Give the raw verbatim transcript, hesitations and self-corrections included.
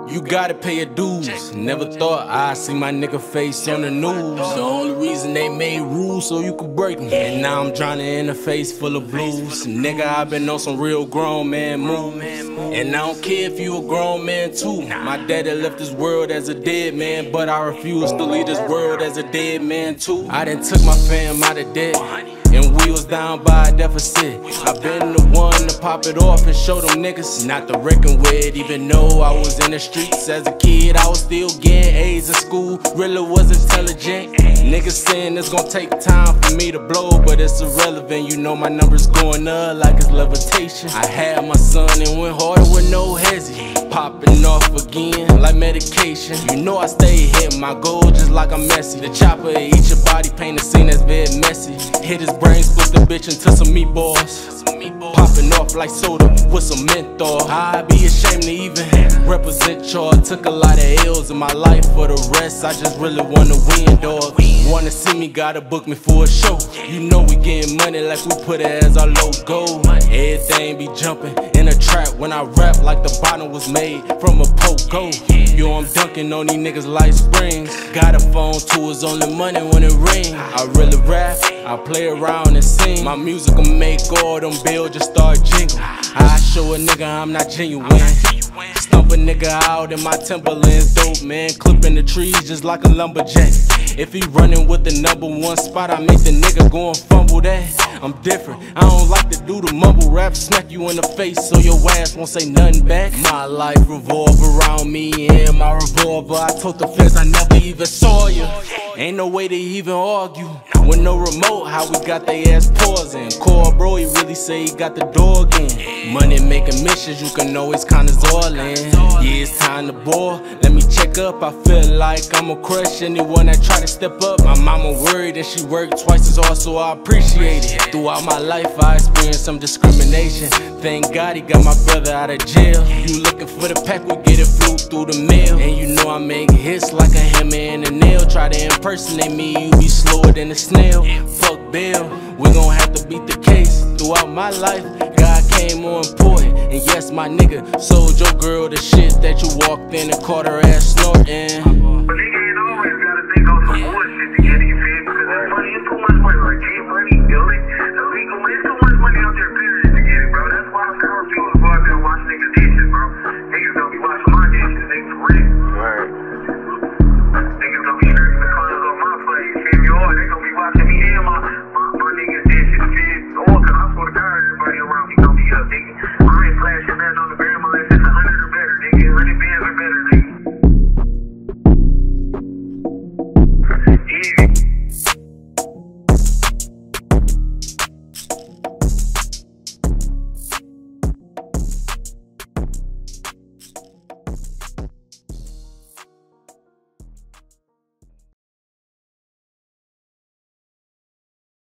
You gotta pay your dues. Never thought I'd see my nigga face on the news. The only reason they made rules so you could break them. And now I'm drowning in a face full of blues. Nigga, I've been on some real grown man moves. And I don't care if you a grown man too. My daddy left this world as a dead man, but I refuse to leave this world as a dead man too. I done took my fam out of debt, and we was down by a deficit. I been the one to pop it off and show them niggas not to reckon with. Even though I was in the streets as a kid, I was still getting A's in school, really was intelligent. Niggas saying it's gonna take time for me to blow, but it's irrelevant. You know my numbers going up like it's levitation. I had my son and went harder with no hezzy, popping off again like medication. You know I stay hitting my goal just like I'm Messi. The chopper eat your body, paint a scene that's very messy. Hit his brain, split the bitch into some meatballs. Popping off like soda with some menthol. I'd be ashamed to even represent y'all. Took a lot of L's in my life, for the rest I just really wanna win, dog. Wanna see me, gotta book me for a show. You know we getting money like we put it as our logo. Everything be jumping in a trap when I rap like the bottom was made from a pogo. Yo, I'm dunking on these niggas like springs. Got a phone too, it's only money when it ring. I really rap, I play around and sing. My music will make all them bills just start jingle. I show a nigga I'm not genuine. Stump a nigga out in my Timberlands, dope man. Clipping the trees just like a lumberjack. If he running with the number one spot, I make the nigga go and fumble that. I'm different, I don't like to do the mumble rap. Smack you in the face so your ass won't say nothing back. My life revolve around me and my revolver. I told the fence I never even saw you. Ain't no way to even argue with no remote, how we got they ass pausing. Call bro, he really say he got the dog in. Money making missions, you can always count his all in. Yeah, it's time to ball, let me check up. I feel like I'ma crush anyone that try to step up. My mama worried and she worked twice as hard, so I appreciate it. Throughout my life I experienced some discrimination. Thank God he got my brother out of jail. You looking for the pack, we get it flew through the mail. And you know I make hits like a hammer and a nail. Try to impersonate me, you be slower than a snail. Fuck bail, we gon' have to beat the case. Throughout my life, God came more important. And yes, my nigga sold your girl the shit that you walked in and caught her ass snorting. But nigga ain't always gotta think on some bullshit to get these feds, because that money is too much money. Like cheap money, illegal, illegal, it's too much money out there period to get it, bro. That's why I refuse to go out there and wash niggas' dishes, bro. Niggas gonna be washing my dishes, niggas for real. Right. Niggas gonna be scraping the corners on my plate, you feel me? Or they gonna be washing me and my, my, my niggas' dishes, you feel me? Or, cause I swear to God, everybody around me gonna be up, nigga. I ain't flashing that on the gram unless it's a hundred or better, nigga. A hundred bands or better, nigga. Yeah.